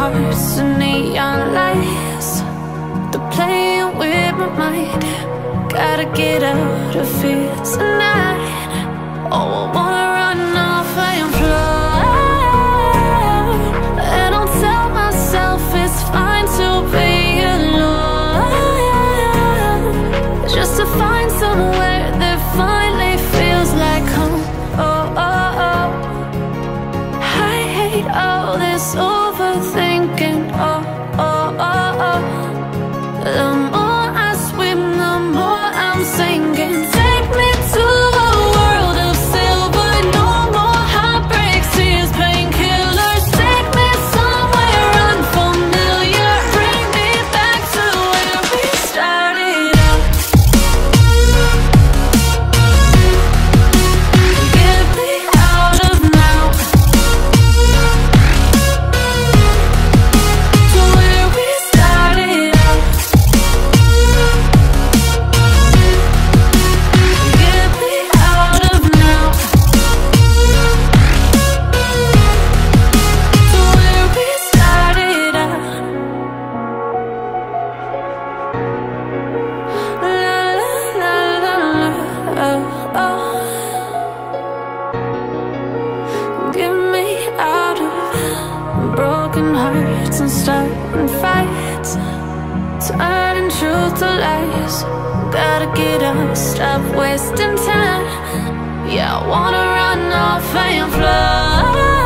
hearts and neon lights. They're playing with my mind. Gotta get out of here tonight. Oh, I wanna run off and fly. And I'll tell myself it's fine to be alone, just to find somewhere that finally feels like home. Oh, oh, oh. I hate all this overthinking. Oh, oh, oh, oh. The more I swim, the more I'm sinking. Take me to a world of silver. No more heartbreaks, tears, painkillers. Take me somewhere unfamiliar. Bring me back to where we started out. Get me out of now, to where we started out. Get me out of now, to where we started out. La la la la, oh, oh. Get me out of broken hearts and starting fights, turning truth to lies. Gotta get up, stop wasting time. Yeah, I wanna run off and fly.